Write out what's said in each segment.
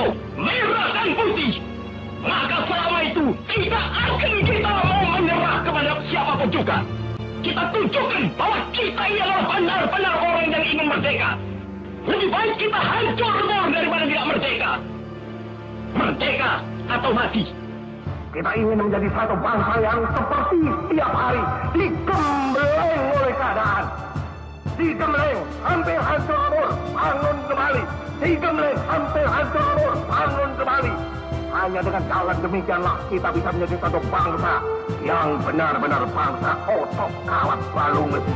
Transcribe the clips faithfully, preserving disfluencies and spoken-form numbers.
merah dan putih. Maka selama itu tidak akan kita mau menyerah kepada siapapun juga. Kita tunjukkan bahwa kita ini adalah benar-benar orang yang ingin merdeka. Lebih baik kita hancur semua daripada tidak merdeka. Merdeka atau mati. Kita ingin menjadi satu bangsa yang seperti setiap hari digembleng oleh keadaan. Digembleng, hampir hancur lebur, bangun kembali. Digembleng, hampir hancur lebur, bangun kembali. Hanya dengan jalan demikianlah kita bisa menjadi satu bangsa yang benar-benar bangsa otot kawat balung besi.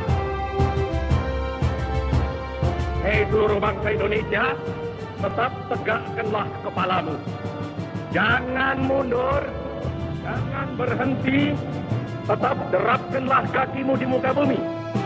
Hei seluruh bangsa Indonesia, tetap tegakkanlah kepalamu. Jangan mundur, jangan berhenti, tetap derapkanlah kakimu di muka bumi.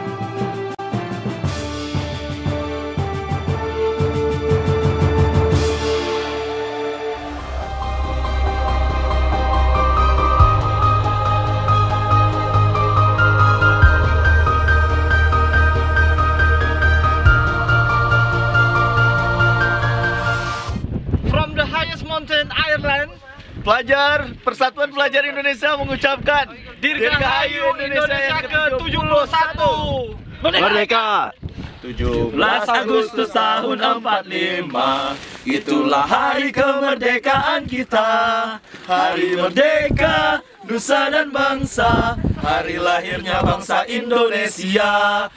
Mountain Ireland, pelajar Persatuan Pelajar Indonesia mengucapkan Dirgahayu Indonesia yang ke tujuh puluh satu. Merdeka. tujuh belas Agustus tahun empat puluh lima, itulah hari kemerdekaan kita. Hari merdeka, nusa dan bangsa, hari lahirnya bangsa Indonesia.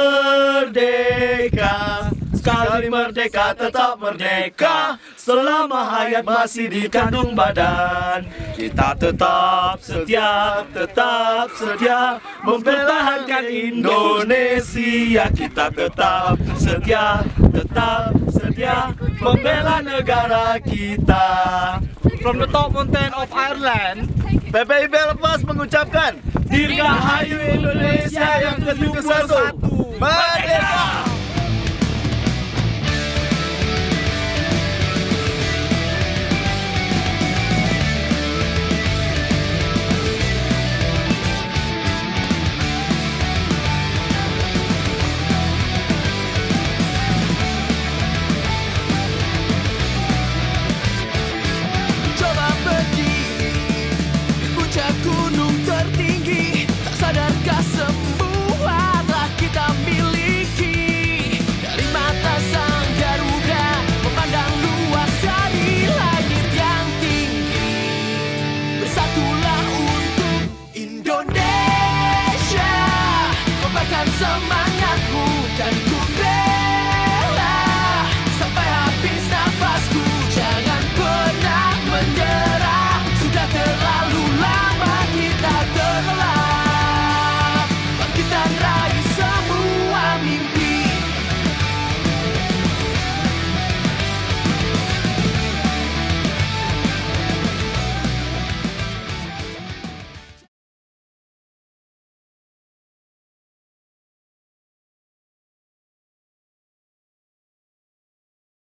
Merdeka, sekali merdeka tetap merdeka. Selama hayat masih di kandung badan, kita tetap setia, tetap setia mempertahankan Indonesia. Kita tetap setia, tetap setia membela negara kita. From the top mountain of Ireland, P P I B Lepas mengucapkan Dirgahayu Indonesia yang ke tujuh puluh satu. Merdeka!